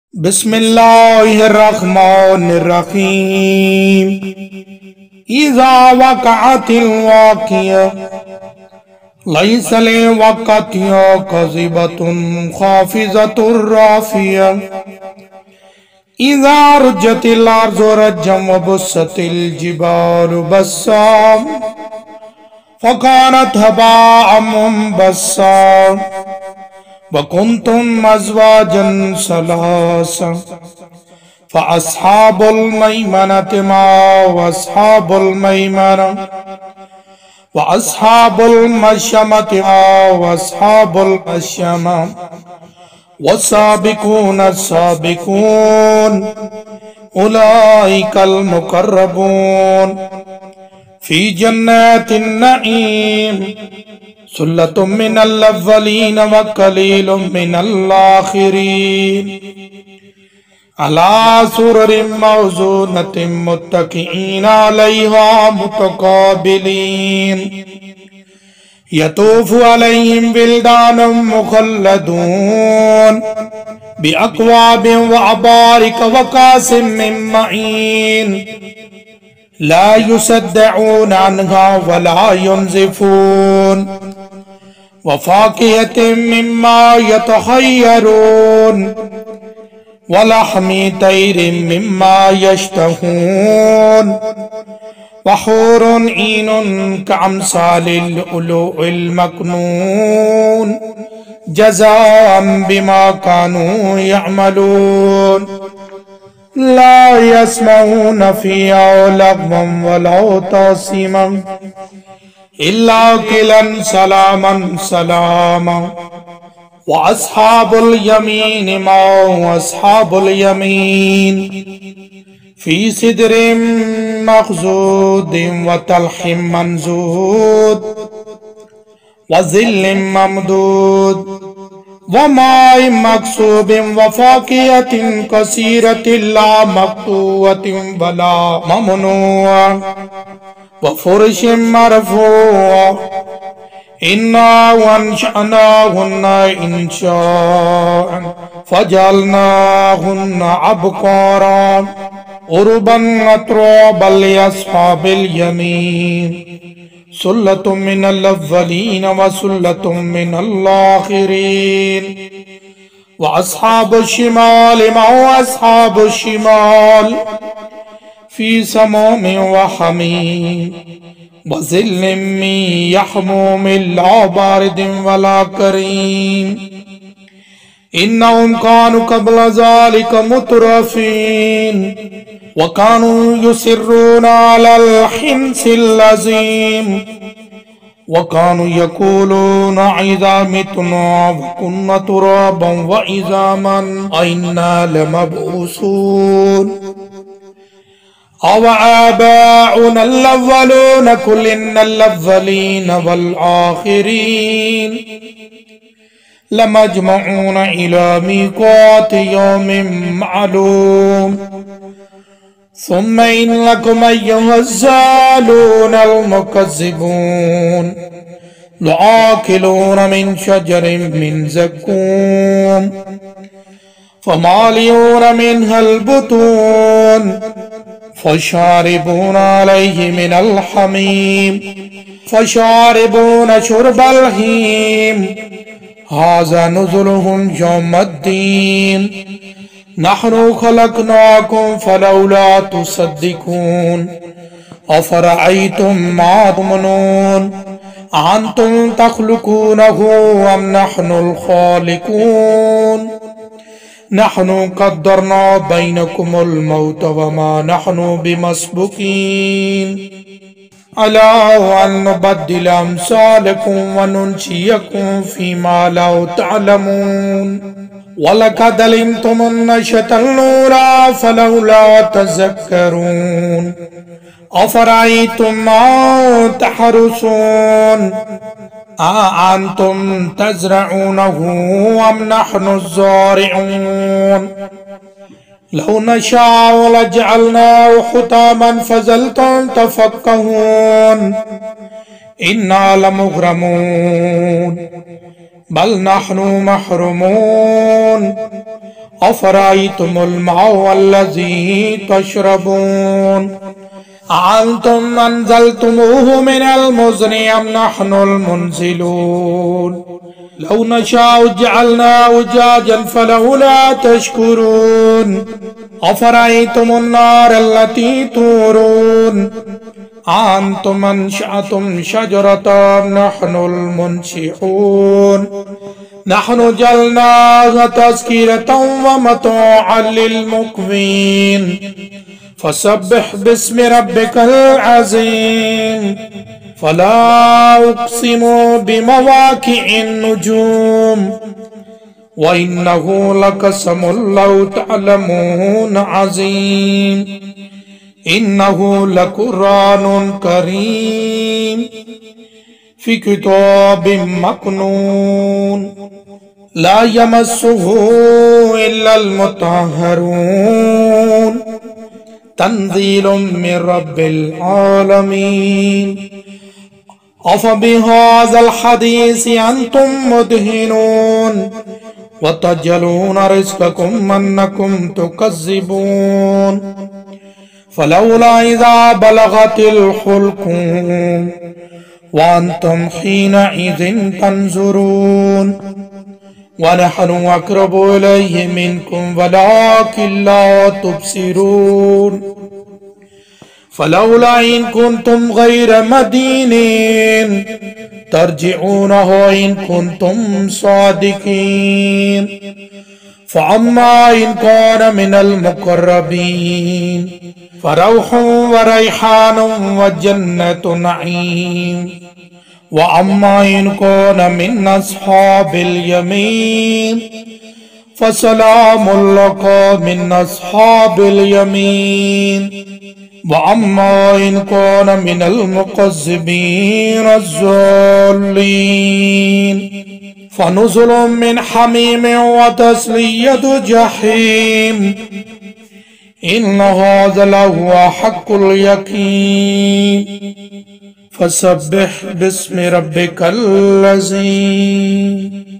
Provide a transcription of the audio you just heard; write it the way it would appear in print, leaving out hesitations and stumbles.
बिस्मिल्लाहिर्रहमानिर्रहीम। इज़ा वक़अतिल वाक़िया लैसा लिवक़तिहा काज़िबतुन ख़ाफ़िज़तुर राफ़िया। इज़ा रुज्जतिल अर्ज़ु रज्जन व बुस्सतिल जिबालु बस्सा फ़कानत हबाअम मुंबस्सा व कुंतुम अज़वाजन सलासा फ़अस्हाबुल मैमनति मा वअस्हाबुल मैमना व अस्हाबुल मशअमति मा वअस्हाबुल मशअमा वस्साबिकून अस्साबिकून उलाइकल मुक़र्रबून फ़ी जन्नातिन नईम सुल्लतुम मिनल अव्वलीन व कलीलुम मिनल आखिरीन अला सुररिम मौज़ूनतिन मुत्तक़ीन अलैहा मुतक़ाबिलीन यतूफ़ु अलैहिम विल्दानुम मुख़ल्लदून बिअक्वाबिन व अबारिक व कासिम मिन मईन ला युसद्दऊन अन्हा व ला युनज़िफून व फ़ाकिहतिन मिम्मा यतख़य्यरून व लहमी तैरिन मिम्मा यश्तहून व हूरुन ईनुन कअम्सालिल लुलुइल मकनून जज़ाअन बिमा कानू यअमलून ला यस्मऊन फ़ीहा लग़वन वला तासीमा इल्ला क़िलन सलामन सलामा व अस्हाबुल यमीन मा अस्हाबुल यमीन फ़ी सिदरिन मख़ज़ूदिन व तल्हिम मंज़ूद व ज़िल्लिन ममदूद व माइन मकसूबिन व फ़ाकिहतिन कसीरतिन ला मक़तूअतिन वला ममनूआ व फ़ुरशिन मरफ़ूआ इन्ना वंशअनाहुन्ना इंशाअन फ़जअलनाहुन्ना अबकारा उरुबन अत्राबन लिअस्हाबिल यमीन सुल्लतुम मिनल अव्वलीन व सुल्लतुम मिनल आखिरीन व अस्हाबुश शिमाल मा अस्हाबुश शिमाल फ़ी समूमिन व हमीम व ज़िल्लिन मिन यहमूमिन ला बारिदिन वला करीम इन्नहुम कानू क़ब्ल ज़ालिका मुतरफ़ीन व कानू युसिर्रूना अलल हिन्सिल अज़ीम व कानू यक़ूलूना इज़ा मितना व कुन्ना तुराबन व इज़ामन अइन्ना लमबऊसून अव आबाउना अल-अव्वलून कुल इन्नल अव्वलीन वल आखिरीन लमजमऊन इला मीक़ाति यौमिन मालूम सुम्मा इन्नकुम अय्युहज़्ज़ालूनल मुकज़्ज़िबून लआकिलून मिन शजरिन मिन ज़क्कूम फमालिऊन मिनहल बुतून फशारिबून अलैहि मिनल हमीम फशारिबून शुर्बल हीम हाज़ा नुज़ुलुहुम यौमद्दीन नहनु खलक़नाकुम फलौला तुसद्दिक़ून अफ़रअय्तुम मा तुमनून अअंतुम तख़्लुक़ूनहु अम नहनुल ख़ालिक़ून नहनु क़द्दरना बैनकुमुल मौत व मा नहनु बिमस्बुक़ीन अला अन नुबद्दिल अम्सालकुम व नुनशियकुम फ़ीमा ला तअलमून वलक़द अलिमतुमुन नशअतल ऊला फलौला तज़क्करून अफ़रअय्तुम मा तहरुसून अअंतुम तज़रऊनहु अम नहनुज़्ज़ारिऊन लौ नशाअ लजअलनाहु हुतामन फ़ज़ल्तुम तफ़क्कहून इन्ना लमुग़रमून बल नहनु महरूमून अफराइतुमुल माउ अल्लज़ी तशरबून अअंतुम अंज़लतुमूहु मिनल मुज़्नि अम नहनुल मुनज़िलून लौ नशाउ जअलनाहु उजाजन फलौला तशकुरून अफराइतुमुन नार अल्लती तूरून अअंतुम अंशअतुम शजरतन नहनुल मुनशिऊन नहनु जअलनाहा तज़किरतन व मतअन लिलमुक़वीन फसब्बिह बिस्मि रब्बिकल अज़ीम फला उक़सिमु बिमवाक़िअन नुजूम व इन्नहु लक़समुन लौ तअलमून अज़ीम इन्नहु लक़ुरआनुन करीम फ़ी किताबिम मकनून ला यमस्सुहु इल्लल मुत्तहहरून तंज़ीलुम मिन रब्बिल आलमीन अफ़बिहाज़ल हदीसी अंतुम मुदहिनून व तजअलून रिज़्क़कुम अन्नकुम तुकज़्ज़िबून फलौला इज़ा बलगतिल हुल्क़ूम व अंतुम हीनइज़िन तंज़ुरून व नहनु अक़रबु इलैहि मिनकुम वलाकिन ला तुबसिरून फलौला इन कुन्तुम गैर मदीनीन तर्जिऊनहु इन कुन्तुम सादिकीन फ़अम्मा इन कान मिनल मुक़र्रबीन फ़रौहुन व रैहानुन व जन्नतु नईम व अम्मा इन कान मिन अस्हाबिल यमीन फ़सलामुन लका मिन अस्हाबिल यमीन व अम्मा इन कान मिनल मुक़ज़्ज़िबीन अज़्ज़ालिमीन फ़नुज़ुलुम मिन हमीमिन व तस्लियतु जहीम इन्न हाज़ा लहुवा हक़्क़ुल यक़ीन फसब्बिह बिस्मि रब्बिकल अज़ीम।